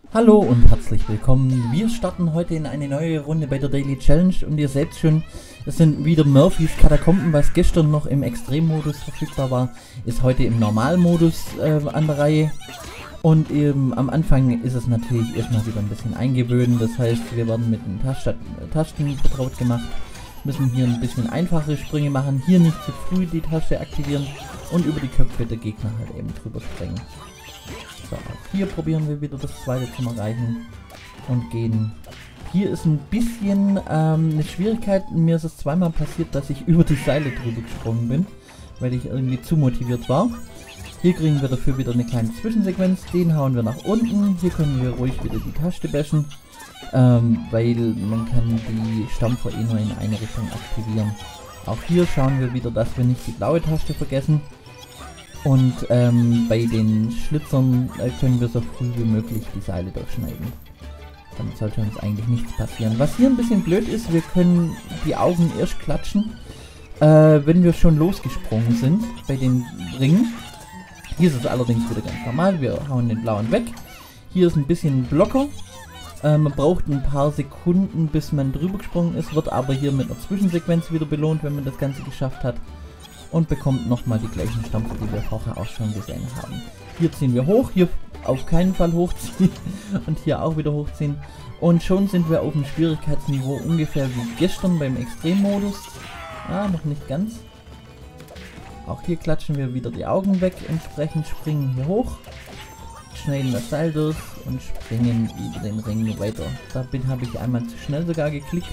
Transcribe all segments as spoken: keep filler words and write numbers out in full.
Hallo und herzlich willkommen. Wir starten heute in eine neue Runde bei der Daily Challenge und ihr seht schon, es sind wieder Murphys Katakomben, was gestern noch im Extremmodus verfügbar war, ist heute im Normalmodus äh, an der Reihe. Und eben am Anfang ist es natürlich erstmal wieder ein bisschen eingewöhnen, das heißt, wir werden mit den Tast Tasten vertraut gemacht, müssen hier ein bisschen einfache Sprünge machen, hier nicht zu früh die Taste aktivieren und über die Köpfe der Gegner halt eben drüber springen. So, auch hier probieren wir wieder das zweite zu erreichen und gehen. Hier ist ein bisschen ähm, eine Schwierigkeit. Mir ist es zweimal passiert, dass ich über die Seile drüber gesprungen bin, weil ich irgendwie zu motiviert war. Hier kriegen wir dafür wieder eine kleine Zwischensequenz. Den hauen wir nach unten. Hier können wir ruhig wieder die Taste bashen, ähm, weil man kann die Stampfer eh nur in eine Richtung aktivieren. Auch hier schauen wir wieder, dass wir nicht die blaue Taste vergessen. Und ähm, bei den Schlitzern äh, können wir so früh wie möglich die Seile durchschneiden. Damit sollte uns eigentlich nichts passieren. Was hier ein bisschen blöd ist, wir können die Augen erst klatschen, äh, wenn wir schon losgesprungen sind bei den Ringen. Hier ist es allerdings wieder ganz normal, wir hauen den blauen weg. Hier ist ein bisschen ein Blocker. Äh, man braucht ein paar Sekunden, bis man drüber gesprungen ist, wird aber hier mit einer Zwischensequenz wieder belohnt, wenn man das Ganze geschafft hat. Und bekommt nochmal die gleichen Stampfer, die wir vorher auch schon gesehen haben. Hier ziehen wir hoch, hier auf keinen Fall hochziehen und hier auch wieder hochziehen. Und schon sind wir auf dem Schwierigkeitsniveau ungefähr wie gestern beim Extremmodus. Ah, noch nicht ganz. Auch hier klatschen wir wieder die Augen weg, entsprechend springen hier hoch, schneiden das Seil durch und springen über den Ring weiter. Da habe ich einmal zu schnell sogar geklickt.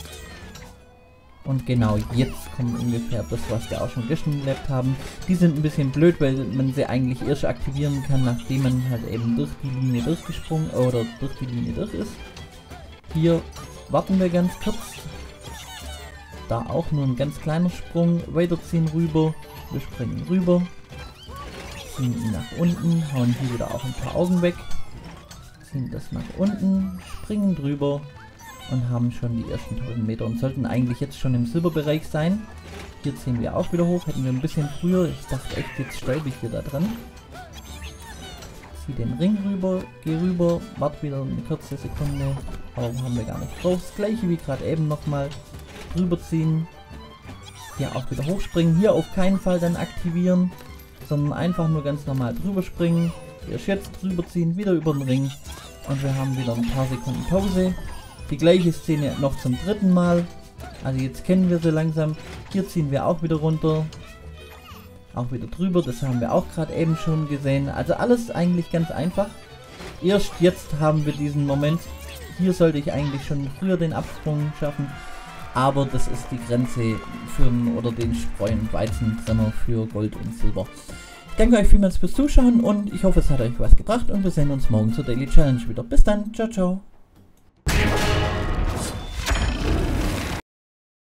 Und genau jetzt kommt ungefähr das, was wir auch schon gestern erlebt haben. Die sind ein bisschen blöd, weil man sie eigentlich erst aktivieren kann, nachdem man halt eben durch die Linie durchgesprungen oder durch die Linie durch ist. Hier warten wir ganz kurz. Da auch nur ein ganz kleiner Sprung. Weiterziehen rüber. Wir springen rüber. Ziehen ihn nach unten. Hauen hier wieder auch ein paar Augen weg. Ziehen das nach unten. Springen drüber. Und haben schon die ersten tausend Meter und sollten eigentlich jetzt schon im Silberbereich sein. Hier ziehen wir auch wieder hoch, hätten wir ein bisschen früher. Ich dachte echt, jetzt stäube ich hier da dran. Zieh den Ring rüber, geh rüber, warte wieder eine kurze Sekunde. Aber haben wir gar nicht drauf. Das gleiche wie gerade eben nochmal. Drüber ziehen. Hier auch wieder hochspringen. Hier auf keinen Fall dann aktivieren, sondern einfach nur ganz normal drüber springen. Erst jetzt drüber ziehen, wieder über den Ring. Und wir haben wieder ein paar Sekunden Pause. Die gleiche Szene noch zum dritten Mal. Also jetzt kennen wir sie langsam. Hier ziehen wir auch wieder runter. Auch wieder drüber. Das haben wir auch gerade eben schon gesehen. Also alles eigentlich ganz einfach. Erst jetzt haben wir diesen Moment. Hier sollte ich eigentlich schon früher den Absprung schaffen. Aber das ist die Grenze für oder den Spreu- und Weizentrenner für Gold und Silber. Ich danke euch vielmals fürs Zuschauen und ich hoffe, es hat euch was gebracht. Und wir sehen uns morgen zur Daily Challenge wieder. Bis dann. Ciao, ciao.